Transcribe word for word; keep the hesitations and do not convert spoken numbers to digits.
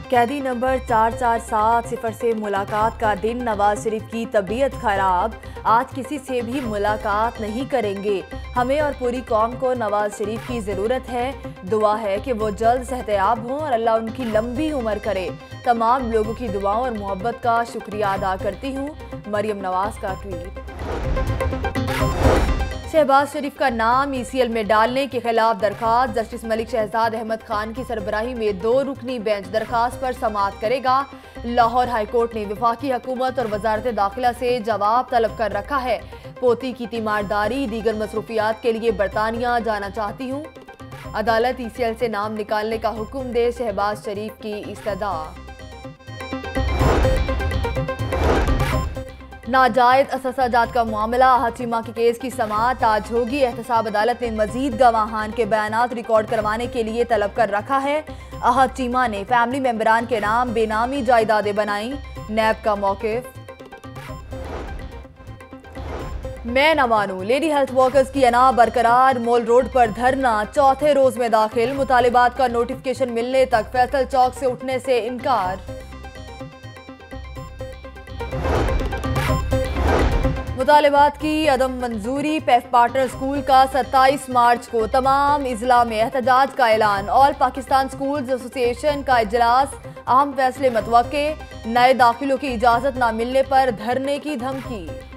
कैदी नंबर चार चार सात सिफर से मुलाकात का दिन। नवाज शरीफ की तबीयत खराब, आज किसी से भी मुलाकात नहीं करेंगे। हमें और पूरी कौम को नवाज शरीफ की ज़रूरत है। दुआ है कि वो जल्द सेहतयाब हों और अल्लाह उनकी लंबी उम्र करे। तमाम लोगों की दुआओं और मोहब्बत का शुक्रिया अदा करती हूँ। मरियम नवाज का ट्वीट। शहबाज शरीफ का नाम ई सी एल में डालने के खिलाफ दरखास्त। जस्टिस मलिक शहजाद अहमद खान की सरबराही में दो रुकनी बेंच दरखास्त पर समाअत करेगा। लाहौर हाईकोर्ट ने वफाकी हुकूमत और वजारत दाखिला से जवाब तलब कर रखा है। पोती की तीमारदारी, दीगर मसरूफियात के लिए बरतानिया जाना चाहती हूँ। अदालत ई सी एल से नाम निकालने का हुक्म दे, शहबाज शरीफ की इस्तदा। नाजायज अससाजात का मामला, आहत चीमा के केस की समाअत आज होगी। एहतसाब अदालत ने मजीद गवाहान के बयानात रिकॉर्ड करवाने के लिए तलब कर रखा है। आहत चीमा ने फैमिली मेंबरान के नाम बेनामी जायदादें बनाई। नैब का मौकिफ। मैं न मानूं, लेडी हेल्थ वर्कर्स की अना बरकरार। मॉल रोड पर धरना चौथे रोज में दाखिल। मुतालिबात का नोटिफिकेशन मिलने तक फैसल चौक से उठने से इनकार। मुतालिबात की अदम मंजूरी। पेफ पार्टनर स्कूल का सत्ताईस मार्च को तमाम इजला में एहतजाज का ऐलान। ऑल पाकिस्तान स्कूल्स एसोसिएशन का इजलास, अहम फैसले मतवक्के। नए दाखिलों की इजाजत न मिलने पर धरने की धमकी।